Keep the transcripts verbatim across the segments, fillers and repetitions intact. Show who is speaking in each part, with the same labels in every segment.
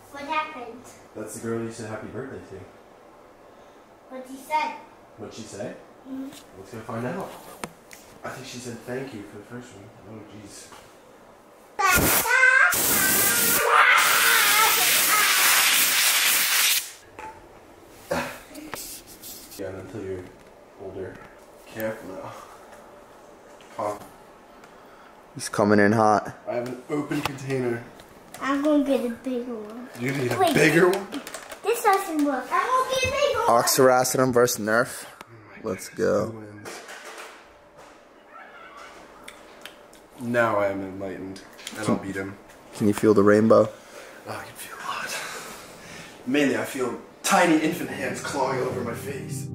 Speaker 1: What happened?
Speaker 2: That's the girl you said happy birthday to.
Speaker 1: What he said?
Speaker 2: What'd she say?
Speaker 1: Mm-hmm.
Speaker 2: Let's go find out. I think she said thank you for the first one. Oh, jeez. Yeah, until you're older. Careful now. Pop.
Speaker 3: He's coming in hot.
Speaker 2: I have an open container.
Speaker 1: I'm gonna get a bigger one.
Speaker 2: You're gonna get a
Speaker 1: Wait,
Speaker 2: bigger one?
Speaker 1: This doesn't work. I'm gonna get a bigger one.
Speaker 3: Oxyracidum versus Nerf. Let's go.
Speaker 2: Now I am enlightened, and I'll beat him.
Speaker 3: Can you feel the rainbow?
Speaker 2: Oh, I can feel a lot. Mainly, I feel tiny infant hands clawing over my face.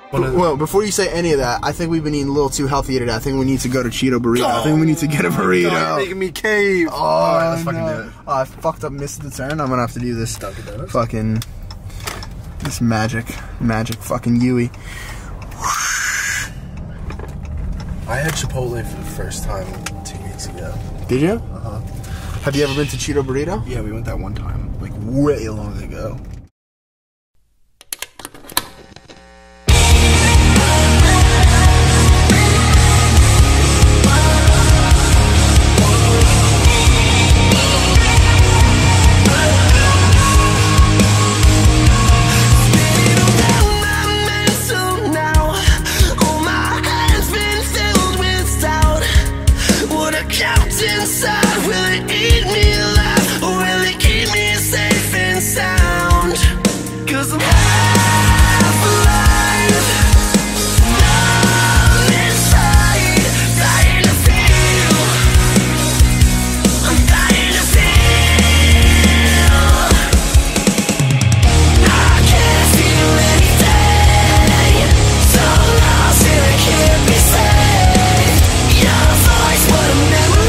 Speaker 4: Well, before you say any of that, I think we've been eating a little too healthy today. I think we need to go to Cheeto Burrito. Oh, I think we need to get a burrito.
Speaker 2: God, you're making me cave.
Speaker 4: Oh,
Speaker 2: Alright, let's
Speaker 4: no.
Speaker 2: fucking do it.
Speaker 4: Oh, I fucked up, missed the turn. I'm gonna have to do this
Speaker 2: Dunkin' Donuts.
Speaker 4: fucking this magic, magic fucking Yui.
Speaker 2: I had Chipotle for the first time two weeks ago.
Speaker 4: Did you?
Speaker 2: Uh huh.
Speaker 4: Have you ever been to Cheeto Burrito?
Speaker 2: Yeah, we went that one time, like way long ago.
Speaker 5: Inside, will it eat me alive, or will it keep me safe and sound? 'Cause I'm half alive, numb inside, dying to feel. I'm dying to feel. I can't feel anything, so lost and I can't be saved. Your voice, what a memory.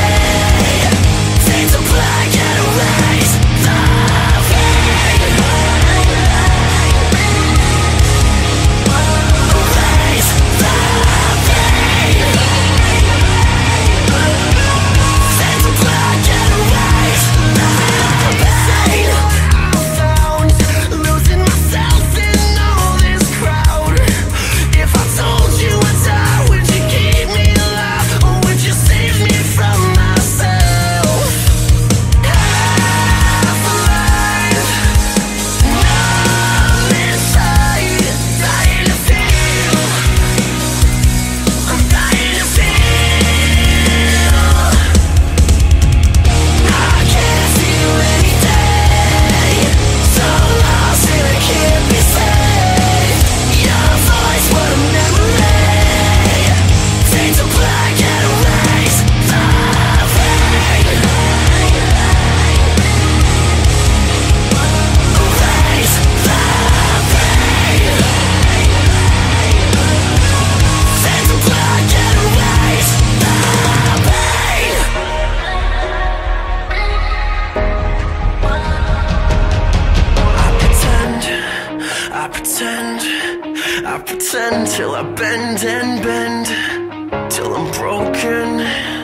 Speaker 5: I pretend till I bend and bend, till I'm broken.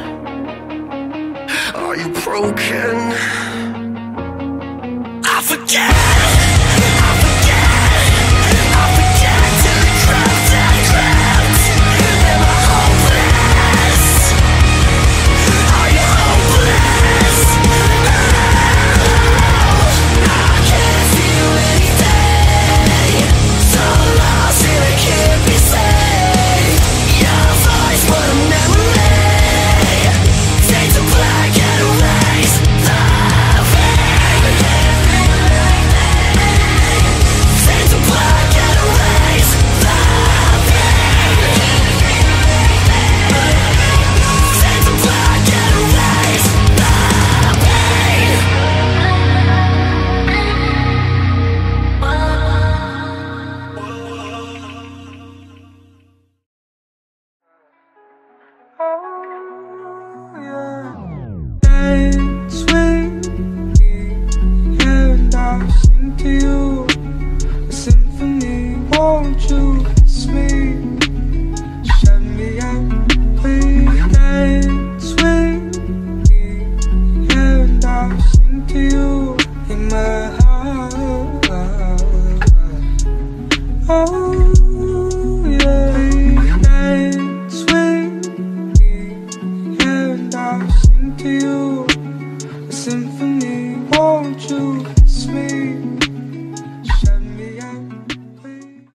Speaker 5: Are you broken? I forget, I forget, I forget till the crowd's at crowds. Am I hopeless? Are you hopeless? Oh, I can't feel anything, so lost and I can't be saved. Your voice, what a memory. Take the black and erase the pain. Take the black and erase the pain. Take the black and erase the pain.
Speaker 6: Dance with me, and I'll sing to you a symphony. Won't you kiss me? Shut me up, please. Dance with me, and I'll sing to you in my heart. Oh yeah, dance with me, and I'll sing to you a symphony. Won't you